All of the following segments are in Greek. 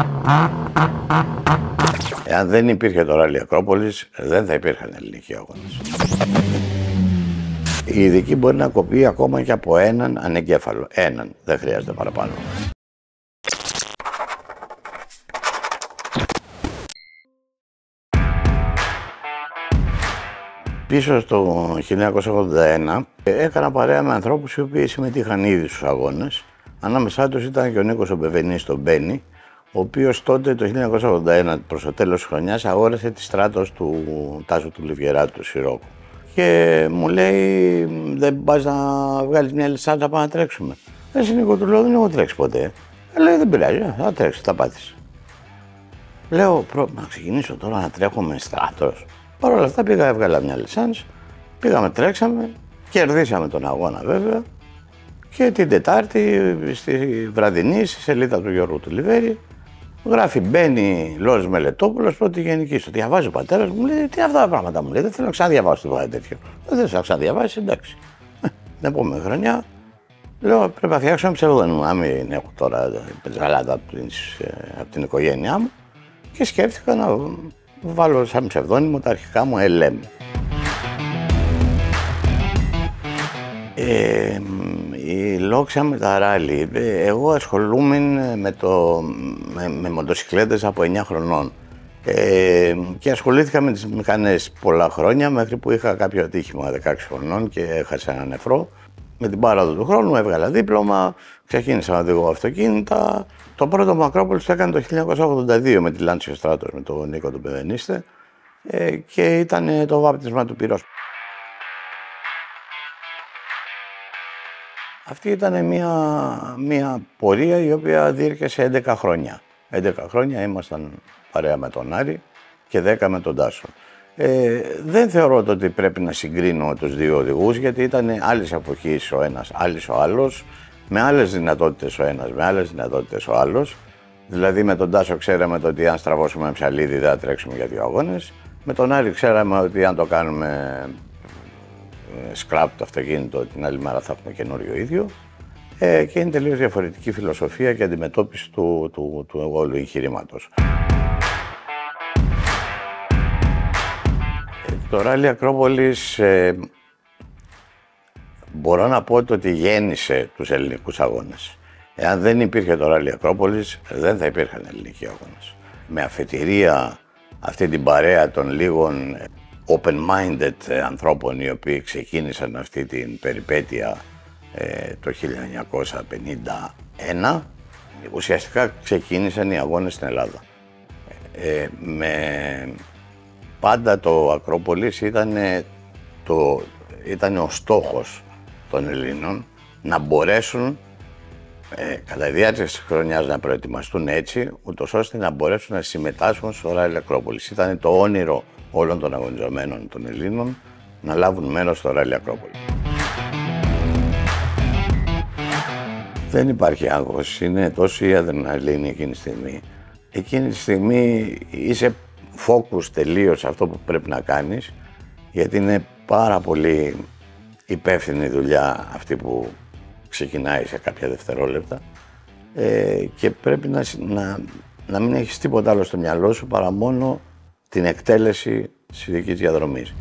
Εάν δεν υπήρχε το ράλι Ακρόπολης, δεν θα υπήρχαν ελληνικοί αγώνες. Η ειδική μπορεί να κοπεί ακόμα και από έναν ανεγκέφαλο. Έναν, δεν χρειάζεται παραπάνω. Πίσω στο 1981 έκανα παρέα με ανθρώπους οι οποίοι συμμετείχαν ήδη στους αγώνες. Ανάμεσά τους ήταν και ο Νίκος ο Μπεβενής τον Μπένι, ο οποίος τότε το 1981 προς το τέλος της χρονιάς αγόρασε τη στράτος του Τάσου του Λιβιεράτου του Σιρόκου. Και μου λέει, δεν πας να βγάλεις μια λισάδα να πάμε να τρέξουμε. Εσύ Νίκο, του λέω, δεν έχω τρέξει ποτέ. Λέει, δεν πειράζει, θα τρέξεις, θα πάθεις. Λέω, να ξεκινήσω τώρα να τρέχω με στράτος. Παρ' όλα αυτά πήγα, έβγαλα μια λισάνς, πήγαμε, τρέξαμε, κερδίσαμε τον αγώνα βέβαια. Και την Τετάρτη, στη βραδινή, στη σελίδα του Γιώργου του Λιβέρη, γράφει Μπένι Λόρης Μελετόπουλος, πρώτη γενική. Το διαβάζει ο πατέρας μου, λέει, τι αυτά τα πράγματα μου λέει, δεν θέλω να ξαναδιαβάσω τίποτα τέτοιο. Δεν θέλω να ξαναδιαβάσει, εντάξει. Την επόμενη χρονιά, λέω, πρέπει να φτιάξω ένα ψευδόνυμο, να μην έχω τώρα πετζαλάτα από την οικογένειά μου. Και σκέφτηκα να βάλω σαν ψευδόνυμο τα αρχικά μου LM. Η Λόξα με τα ράλι. Εγώ ασχολούμαι με μοτοσυκλέτες από 9 χρονών. Και ασχολήθηκα με τις μηχανές πολλά χρόνια, μέχρι που είχα κάποιο ατύχημα 16 χρονών και έχασα ένα νεφρό. Με την πάραδο του χρόνου έβγαλα δίπλωμα, ξεκίνησα να οδηγώ αυτοκίνητα. Το πρώτο μου Ακρόπολης το έκανε το 1982 με τη Λάντσιο Στράτος, με τον Νίκο τον Πεδενίστε, και ήταν το βάπτισμα του πυρός. Αυτή ήταν μια πορεία η οποία διήρκεσε 11 χρόνια. 11 χρόνια ήμασταν παρέα με τον Άρη και 10 με τον Τάσο. Δεν θεωρώ ότι πρέπει να συγκρίνω τους δύο οδηγούς, γιατί ήταν άλλης εποχής ο ένας, άλλης ο άλλος, με άλλες δυνατότητες ο ένας, με άλλες δυνατότητες ο άλλος. Δηλαδή με τον Τάσο ξέραμε ότι αν στραβώσουμε ένα ψαλίδι δεν θα τρέξουμε για 2 αγώνες. Με τον Άρη ξέραμε ότι αν το κάνουμε scrap το αυτοκίνητο, την άλλη μέρα θα έχουμε καινούριο ίδιο. Και είναι τελείως διαφορετική φιλοσοφία και αντιμετώπιση του όλου εγχειρήματος. Το ράλι Ακρόπολης μπορώ να πω ότι γέννησε τους ελληνικούς αγώνες. Εάν δεν υπήρχε το ράλι Ακρόπολης, δεν θα υπήρχαν ελληνικοί αγώνες. Με αφετηρία αυτή την παρέα των λίγων open-minded ανθρώπων οι οποίοι ξεκίνησαν αυτή την περιπέτεια το 1951, ουσιαστικά ξεκίνησαν οι αγώνες στην Ελλάδα. Πάντα το Ακρόπολης ήταν ο στόχος των Ελλήνων να μπορέσουν κατά τη διάρκεια της χρονιάς να προετοιμαστούν έτσι, ούτως ώστε να μπορέσουν να συμμετάσχουν στο ράλι Ακρόπολης. Ήταν το όνειρο όλων των αγωνιζομένων των Ελλήνων να λάβουν μέρος στο ράλι Ακρόπολης. Δεν υπάρχει άγχος, είναι τόσο η αδρεναλίνη εκείνη τη στιγμή. Εκείνη τη στιγμή είσαι focus τελείως αυτό που πρέπει να κάνεις, γιατί είναι πάρα πολύ υπεύθυνη δουλειά αυτή που ξεκινάει σε κάποια δευτερόλεπτα και πρέπει να μην έχεις τίποτα άλλο στο μυαλό σου παρά μόνο την εκτέλεση της ειδικής διαδρομής.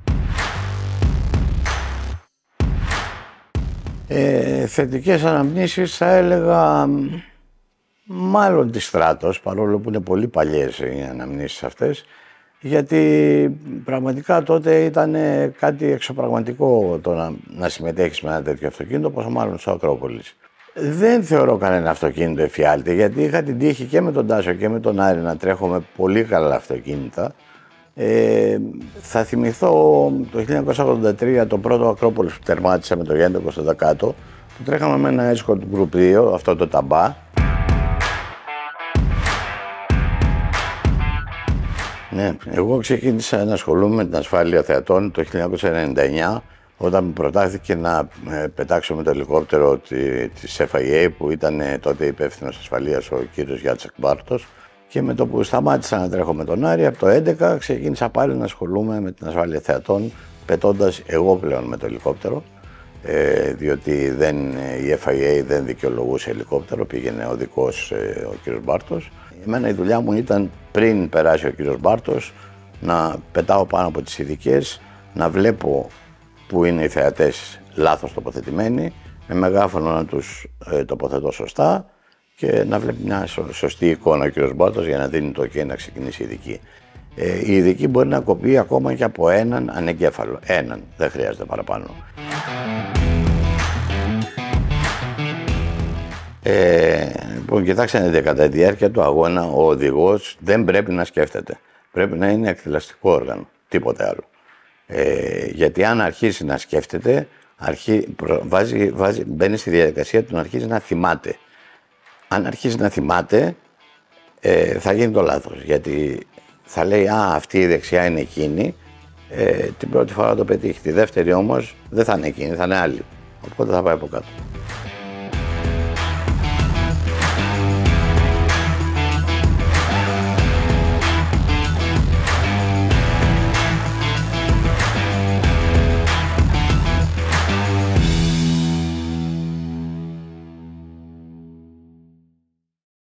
Θετικές αναμνήσεις θα έλεγα μάλλον τη Στράτος, παρόλο που είναι πολύ παλιές οι αναμνήσεις αυτές, γιατί πραγματικά τότε ήταν κάτι εξωπραγματικό το να συμμετέχεις με ένα τέτοιο αυτοκίνητο, πόσο μάλλον στο Ακρόπολης. Δεν θεωρώ κανένα αυτοκίνητο εφιάλτη, γιατί είχα την τύχη και με τον Τάσο και με τον Άρη να τρέχω με πολύ καλά αυτοκίνητα. Θα θυμηθώ το 1983 το πρώτο Ακρόπολης που τερμάτισα με το Γιάννη Κωνσταντακάτο, που τρέχαμε με ένα Escort Group 2, αυτό το ταμπά. Ναι, εγώ ξεκίνησα να ασχολούμαι με την ασφάλεια θεατών το 1999, όταν μου προτάθηκε να πετάξω με το ελικόπτερο της FIA, που ήταν τότε υπεύθυνος ασφαλείας ο κύριος Γιάτσεκ Μπάρτος. Και με το που σταμάτησα να τρέχω με τον Άρη, από το 2011 ξεκίνησα πάλι να ασχολούμαι με την ασφάλεια θεατών, πετώντας εγώ πλέον με το ελικόπτερο, διότι η FIA δεν δικαιολογούσε ελικόπτερο, πήγαινε ο δικός ο κύριος Μπάρτος. Εμένα η δουλειά μου ήταν πριν περάσει ο κύριος Μπάρτος να πετάω πάνω από τις ειδικές, να βλέπω που είναι οι θεατές λάθος τοποθετημένοι, με μεγάφωνο να τους τοποθετώ σωστά και να βλέπει μια σωστή εικόνα ο κύριος Μπάρτος για να δίνει το OK να ξεκινήσει η ειδική. Η ειδική μπορεί να κοπεί ακόμα και από έναν ανεγκέφαλο. Έναν, δεν χρειάζεται παραπάνω. Λοιπόν, κοιτάξτε, κατά τη διάρκεια του αγώνα ο οδηγός δεν πρέπει να σκέφτεται. Πρέπει να είναι εκθηλαστικό όργανο, τίποτε άλλο. Γιατί αν αρχίσει να σκέφτεται, μπαίνει στη διαδικασία του να αρχίσει να θυμάται. Αν αρχίσει να θυμάται, θα γίνει το λάθος. Γιατί θα λέει, αυτή η δεξιά είναι εκείνη, την πρώτη φορά το πετύχει. Τη δεύτερη όμως δεν θα είναι εκείνη, θα είναι άλλη. Οπότε θα πάει από κάτω.